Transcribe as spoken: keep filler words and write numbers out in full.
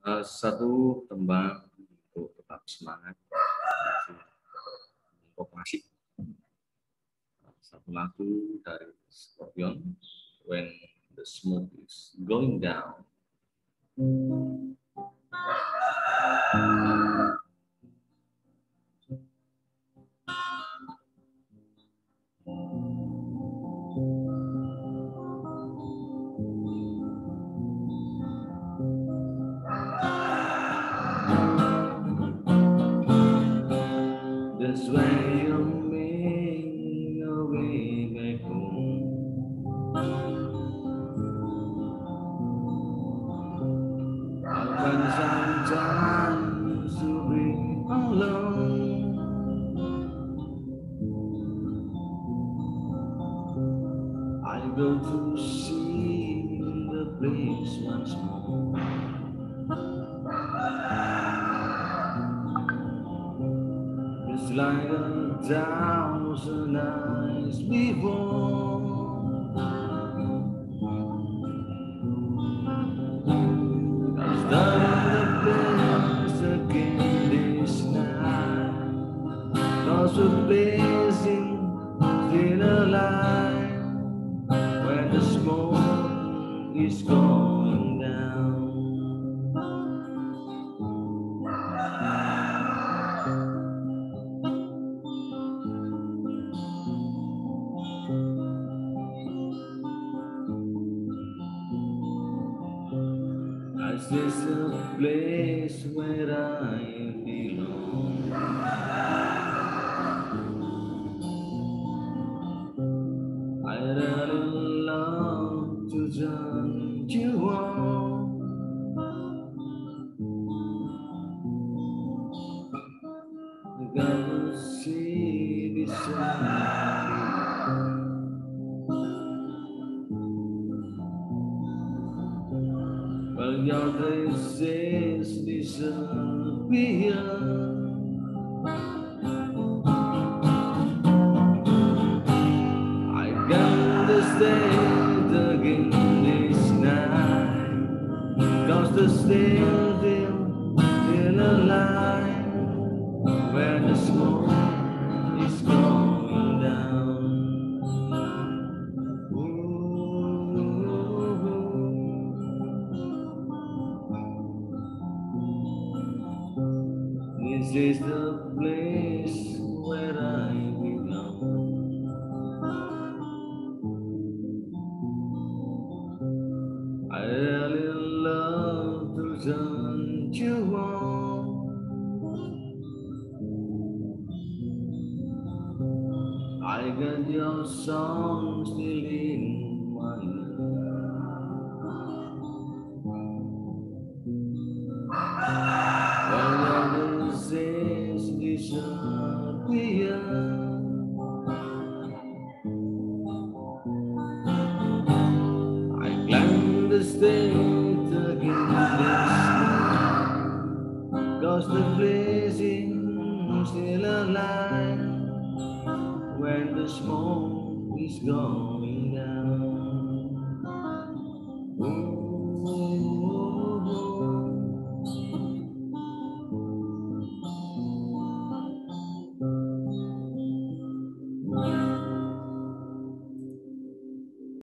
Uh, satu tembang untuk tetap semangat, untuk masih satu lagu dari Scorpion, When the Smoke is Going Down. This way you make your way back home. I find sometimes to be alone. I go to see the place once more. It's like a thousand nights before. I'm starting the place again this night. Cause we're blazing still alive when the smoke is going down. Is this a place where I belong? I really love to turn you on. I got to see this side. Well, your traces disappear. I can't stand again this night, cause the still, still, still alive when the smoke is going down. This is the place where I belong. I really love to turn you on. I got your song still in my ear. When your disease disappear, I climb the state again this night, cause the blazing still alive when the smoke is gone.